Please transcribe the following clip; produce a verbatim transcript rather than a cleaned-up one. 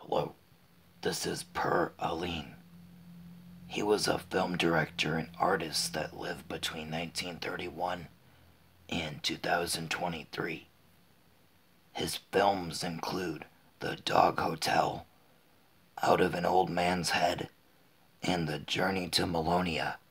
Hello, this is Per Åhlin. He was a film director and artist that lived between nineteen thirty-one and two thousand twenty-three. His films include The Dog Hotel, Out of an Old Man's Head, and The Journey to Melonia.